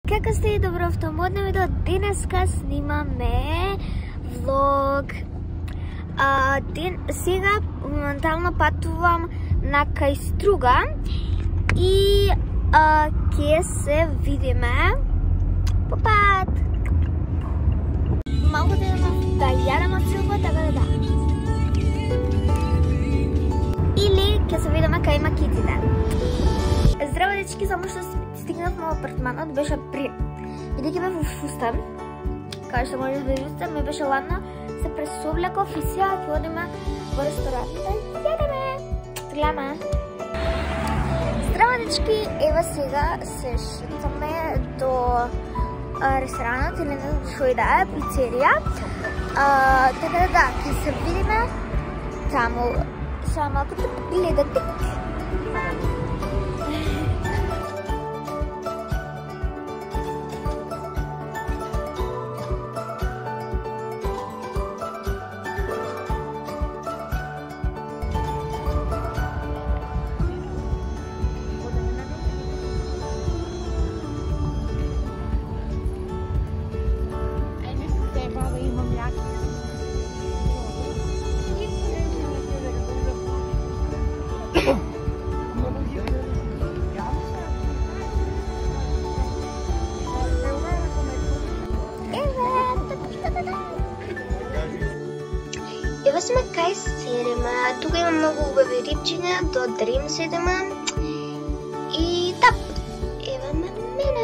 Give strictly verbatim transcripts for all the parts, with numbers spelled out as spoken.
Како сте и добро в модно видео, денеска снимаме влог. А, ден, сега моментално патувам на кај Струга и а, ке се видиме по пат. Малко да имам да јадам од Силва, така да да. Или ке се видиме кај макиците. Здраво, дечки, само што стигнавме во апартманот, беше при... Бидејќи бев во фустан, кај што можеш да видите, ми беше ладно, се пресоблеков и сега ќе одиме во ресторант да јадеме. Гледаме. Здраво, дечки, ева сега се шетаме до а, ресторанот или не знам што и да е, пицерија. А, така да да, ќе се видиме таму. Само малку да гледате. Ева сме кај Серема, тука има многу убави рибчиња, до Дрим седема и да, ева ме мене.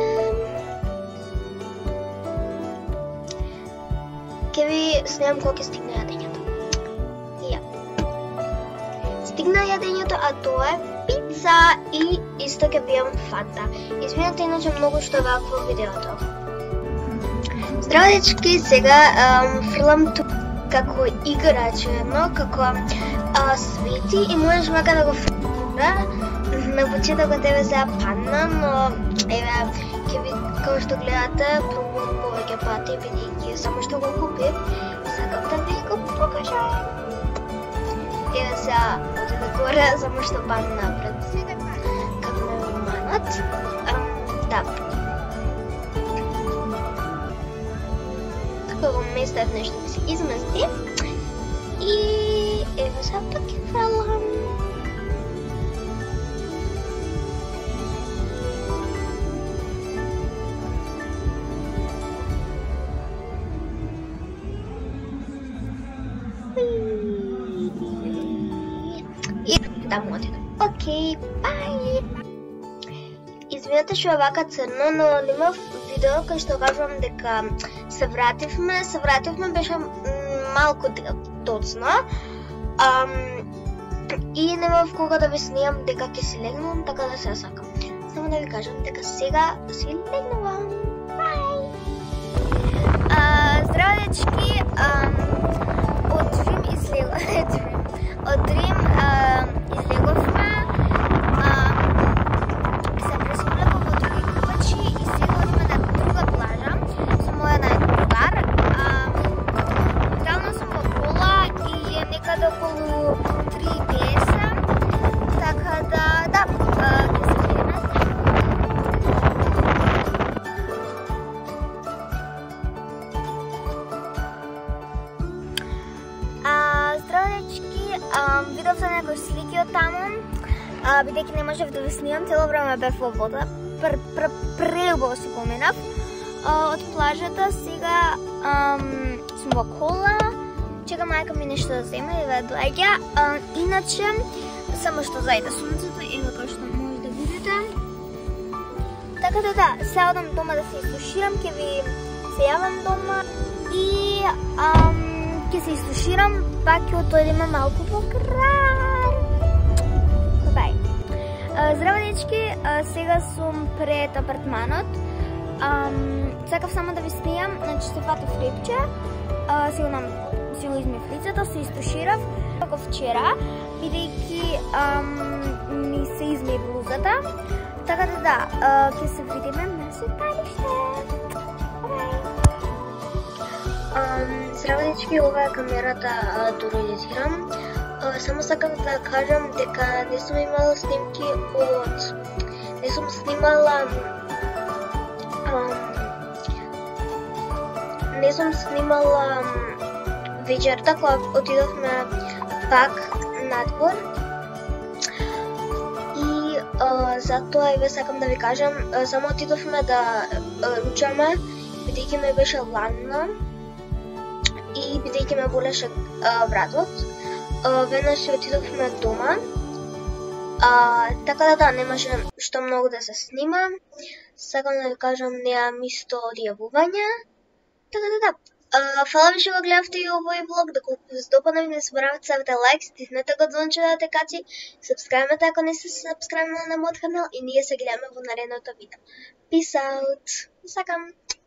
Ке ви снимам кога ќе стигне јадењето. Ја. Стигна јадењето, а тоа е пица и исто ќе пијам фанта. Извинете, иначе многу што е вакво видеото. Здраво, дечки, сега ам, фрлам тука како играч едно, како а, свети и можеш вака да го фрира. На почетокот тебе се падна, но еве ќе ви, како што гледате, пробувам повеќе пати бидејќи само што го купив, сакам да ви го покажам. Еве сега отиде горе, само што падна пред сега како ме манат. Да. Го местав нешто да се измести и ево сега пак ќе фрлам. И таму отидам. Океј, бај! Извинете што е вака црно, но немав видео кај што кажувам дека се вративме, се вративме, беше малку доцна. Ам, и немав кога да ви снимам дека ќе си легнувам, така да се сакам. Само да ви кажам дека сега си легнувам. Бај! Здраво, дечки, од Дрим излегуваме. Од Дрим излегуваме. Видов се некои слики од таму, бидејќи не можев да ви снимам, цело време бев во вода, преубаво си поминав од плажата. Сега сум во кола, чекам мајка ми нешто да земе и да доаѓа. Иначе, само што зајде сонцето, ево кој што може да видите. Така да да, сега одам дома да се изтуширам, ќе ви се јавам дома и ќе се изтуширам, пак ќе отидеме малку по крар. Бај. Здраво, дечки, сега сум пред апартманот. Сакав само да ви снимам, значи се фатив рибче, си го, си го измив лицето, се изтуширав како вчера, бидејќи ми се изми блузата. Така да да, ќе се видиме на светалиште. Здраво, дечки, ова е камерата да реализирам. Само сакам да кажам дека не сум имала снимки од... Не сум снимала... не сум снимала вечерта кога отидовме пак надвор. И а, затоа еве сакам да ви кажам, а, само отидовме да а, ручаме, бидејќи ме беше ладно и бидејќи ме болеше а, вратот. А, веднаш отидовме дома. А, така да да, немаше што многу да се снима. Сакам да ви кажам, неам исто одјавување. Така да да. А, фала ви што го гледавте и овој влог. Доколку ви се допадна, не заборавате ставите лайк, стиснете го звончето да те качи, сабскрајбнете ако не сте сабскрајбнали на мојот канал и ние се гледаме во наредното видео. Peace out. Сакам.